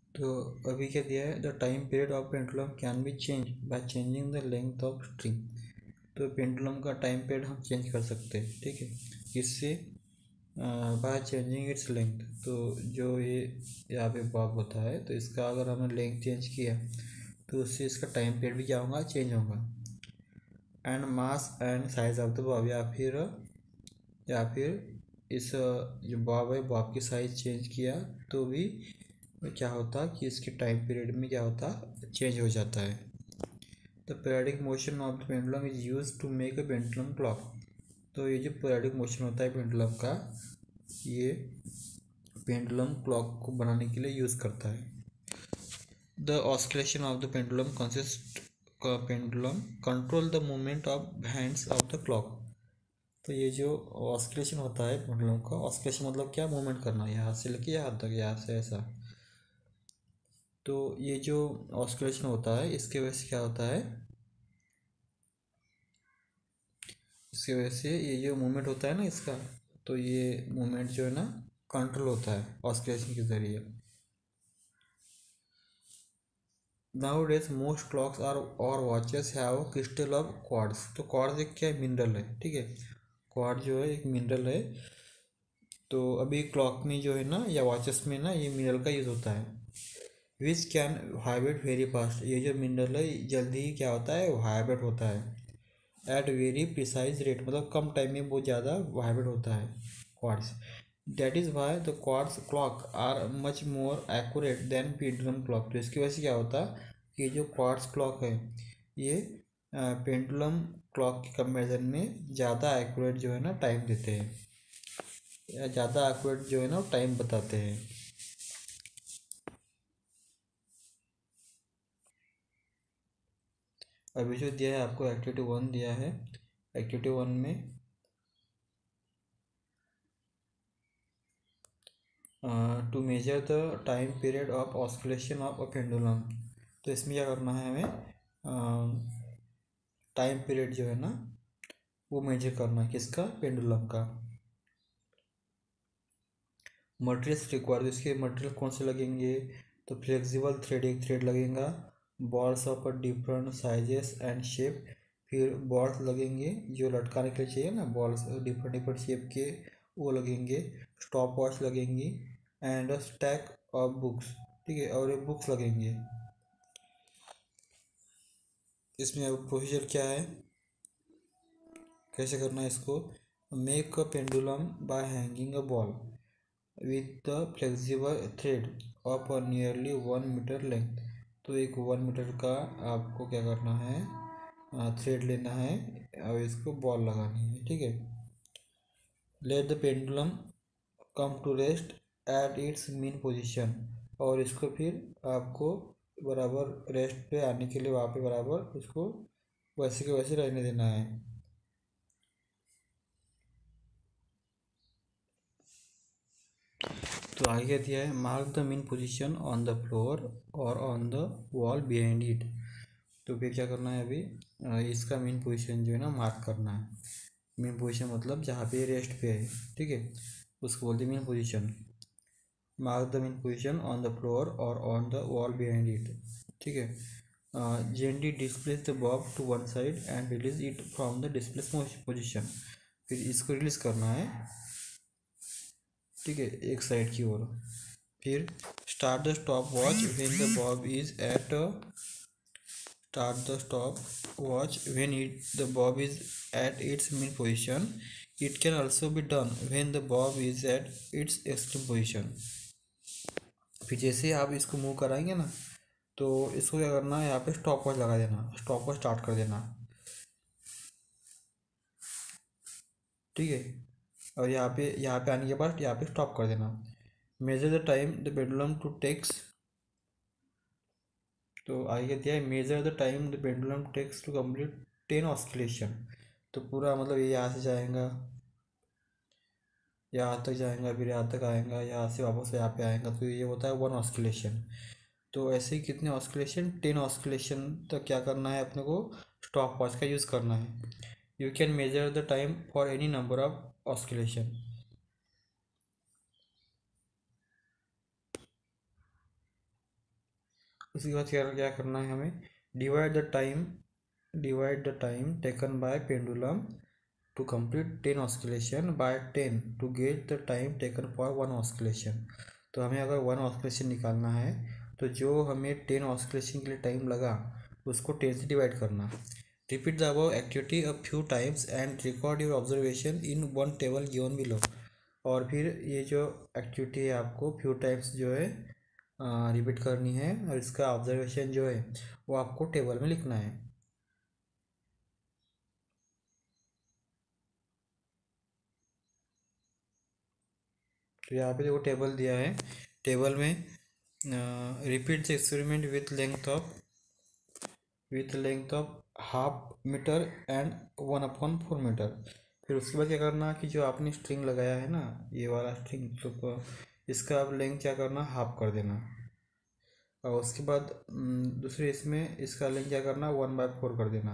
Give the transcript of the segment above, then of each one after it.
तो अभी क्या दिया है, the time period of pendulum can be change by changing the length of string. तो पेंडुलम का टाइम पीरियड हम चेंज कर सकते हैं, ठीक है, किससे, बाय चेंजिंग इट्स लेंथ। तो जो ये यहाँ पे बॉब होता है, तो इसका अगर हमने लेंथ चेंज किया तो उससे इसका टाइम पीरियड भी क्या होगा, चेंज होगा। And mass and size of the bob, या फिर इस जो बॉब है, बॉब की साइज चेंज किया तो भी क्या होता कि इसके टाइम पीरियड में क्या होता, चेंज हो जाता है। The periodic motion of the pendulum is use to make a pendulum clock. तो ये जो पीरियडिक मोशन होता है पेंडुलम का, ये पेंडुलम क्लॉक को बनाने के लिए यूज़ करता है। The oscillation of the pendulum consist pendulum control the movement of hands of the clock. तो ये जो ऑस्किलेशन होता है पेंडुलम का, ऑस्किलेशन मतलब क्या, मूवमेंट करना, यहाँ से लेके यहाँ तक, यहाँ से ऐसा। तो ये जो ऑस्किलेशन होता है, इसके वजह से क्या होता है, इसकी वजह से ये जो मूवमेंट होता है ना इसका, तो ये मूवमेंट जो है ना कंट्रोल होता है ऑस्किलेशन के ज़रिए। Nowadays most clocks are और watches have crystal of quartz. तो क्वार्ट्ज एक क्या है, मिनरल है, ठीक है, क्वार्ट्ज जो है एक मिनरल है। तो अभी क्लॉक में जो है ना, या वॉचेस में ना, ये मिनरल का यूज़ होता है। Which can vibrate very fast, ये जो मिनरल है जल्दी ही क्या होता है, वाइब्रेट होता है। एट वेरी प्रिसाइज रेट, मतलब कम टाइम में बहुत ज़्यादा वाइब्रेट होता है quartz. That is why the quartz clock are much more accurate than pendulum clock. तो इसकी वजह से क्या होता है कि जो क्वार्ट्स क्लॉक है, ये पेंडुलम क्लॉक के कंपेरिजन में ज़्यादा एक्यूरेट जो है ना टाइम देते हैं, या ज़्यादा एक्यूरेट जो है ना टाइम बताते हैं। अभी जो दिया है आपको एक्टिविटी 1 दिया है। एक्टिविटी 1 में to measure the time period of oscillation of a pendulum. तो इसमें क्या करना है हमें, टाइम पीरियड जो है ना वो मेजर करना है, किसका, पेंडुलम का। मटेरियल्स रिक्वायर्ड, इसके मटेरियल कौन से लगेंगे, तो फ्लेक्सिबल थ्रेड, एक थ्रेड लगेगा, balls of different sizes and shape. फिर बॉल्स लगेंगे जो लटकाने के लिए चाहिए ना, बॉल्स डिफरेंट डिफरेंट शेप के, वो लगेंगे। स्टॉप वॉच लगेंगी एंड स्टैक ऑफ बुक्स, ठीक है, और ये बुक्स लगेंगे। इसमें अब प्रोसीजर क्या है, कैसे करना है इसको। Make a pendulum by hanging a ball with the flexible thread of nearly 1 metre length. तो एक 1 मीटर का आपको क्या करना है, थ्रेड लेना है और इसको बॉल लगानी है, ठीक है। Let the pendulum come to rest at its mean position. और इसको फिर आपको बराबर रेस्ट पे आने के लिए वहाँ पे बराबर उसको वैसे के वैसे रहने देना है। तो आगे क्या दिया है, mark the mean position on the floor और on the wall behind it. तो फिर क्या करना है अभी, इसका मीन पोजीशन जो है ना मार्क करना है। मीन पोजीशन मतलब जहाँ पे रेस्ट पे है, ठीक है, उसको बोलते हैं mean position. Mark the mean position on the floor और on the wall behind it, ठीक है। Gently displace the bob to one side and release it from the displace position. फिर इसको रिलीज करना है, ठीक है, एक साइड की ओर। फिर start the stopwatch when the bob is at start the stop watch when the bob is at its mean position. It can also be done when the bob is at its extreme position. फिर जैसे आप इसको move कराएंगे ना, तो इसको क्या करना है, यहाँ पे स्टॉप वॉच लगा देना, स्टॉप वॉच स्टार्ट कर देना, ठीक है। और यहाँ पे आने के बाद यहाँ पे स्टॉप कर देना। Measure the time the pendulum to takes. तो आगे दिया है, measure the time the pendulum takes to complete 10 oscillation. तो पूरा मतलब ये यहाँ से जाएगा, यहाँ तक जाएगा, फिर यहाँ तक आएगा, यहाँ से वापस यहाँ पे आएगा, तो ये होता है 1 ऑस्किलेशन। तो ऐसे ही कितने ऑस्किलेशन, 10 ऑस्किलेशन तक क्या करना है अपने को, स्टॉप वॉच का यूज़ करना है। You can measure the time for any number of oscillation. उसके बाद क्या क्या करना है हमें, divide the time taken by pendulum to complete 10 oscillation by 10 to get the time taken for 1 oscillation. तो हमें अगर 1 ऑस्किलेशन निकालना है तो जो हमें 10 ऑस्किलेशन के लिए टाइम लगा उसको 10 से डिवाइड करना। Repeat the above activity a few times and record your observation in one table given below. और फिर ये जो एक्टिविटी है आपको फ्यू टाइम्स जो है रिपीट करनी है, और इसका ऑब्जर्वेशन जो है वो आपको टेबल में लिखना है। तो यहाँ पे देखो टेबल दिया है, टेबल में repeat the experiment with length of half metre and 1/4 metre. फिर उसके बाद क्या करना कि जो आपने स्ट्रिंग लगाया है ना, ये वाला स्ट्रिंग, तो इसका आप लेंथ क्या करना, हाफ कर देना। और उसके बाद दूसरे इसमें इसका लेंथ क्या करना, 1/4 कर देना।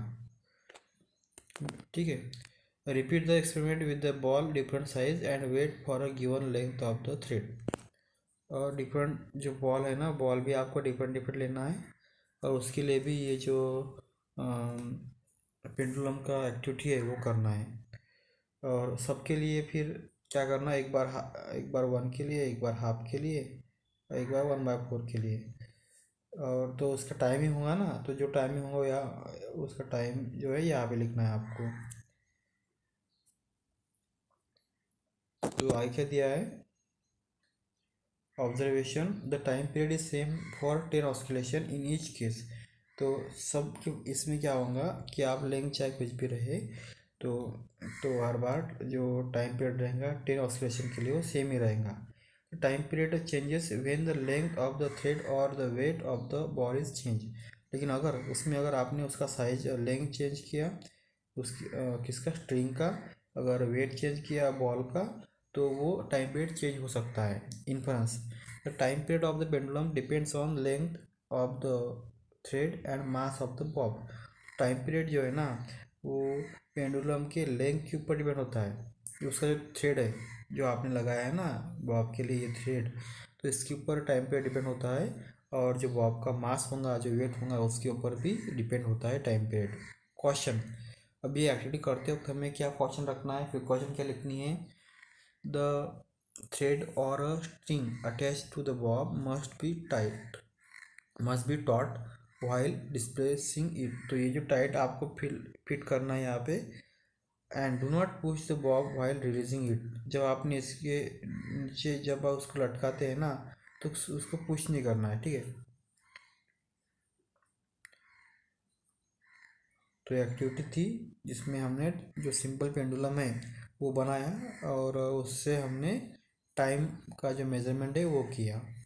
ठीक है। Repeat the experiment with the ball different size and weight for a given length of the thread. और डिफरेंट जो बॉल है ना, बॉल भी आपको डिफरेंट डिफरेंट लेना है, और उसके लिए भी ये जो पेंडुलम का एक्टिविटी है वो करना है। और सबके लिए फिर क्या करना, एक बार 1 के लिए, एक बार हाफ के लिए, और एक बार 1/4 के लिए। और तो उसका टाइमिंग होगा ना, तो जो टाइमिंग होगा या उसका टाइम जो है यहाँ पे लिखना है आपको। तो आई क्या दिया है, observation the time period is same for 10 oscillation in each case. तो इसमें क्या होगा कि आप लेंथ चाहे कुछ भी रहे, तो हर बार जो टाइम पीरियड रहेगा 10 ऑस्किलेशन के लिए वो सेम ही रहेगा। Time period changes when the length of the thread और the weight of the ball is change. लेकिन अगर आपने उसका साइज लेंथ चेंज किया, उसकी किसका, स्ट्रिंग का, अगर वेट चेंज किया बॉल का, तो वो टाइम पीरियड चेंज हो सकता है। Inference the time period of the pendulum depends on length of the thread and mass of the bob. Time period जो है ना, वो पेंडुलम के लेंथ के ऊपर डिपेंड होता है। जो उसका जो थ्रेड है जो आपने लगाया है ना बॉब के लिए, ये थ्रेड, तो इसके ऊपर टाइम पीरियड डिपेंड होता है। और जो बॉब का मास होगा, जो वेट होगा, उसके ऊपर भी डिपेंड होता है टाइम पीरियड। क्वेश्चन, अब ये एक्टिविटी करते वक्त हमें क्या क्वेश्चन रखना है, फिर क्वेश्चन क्या लिखनी है, द थ्रेड और a string attach to the bob must be taut while displacing it. तो ये जो टाइट आपको फिट करना है यहाँ पे, and do not push the bob while releasing it. जब आपने इसके नीचे जब आप उसको लटकाते हैं ना, तो उसको पुश नहीं करना है, ठीक है। तो एक्टिविटी थी जिसमें हमने जो सिंपल पेंडुलम है वो बनाया, और उससे हमने टाइम का जो मेजरमेंट है वो किया।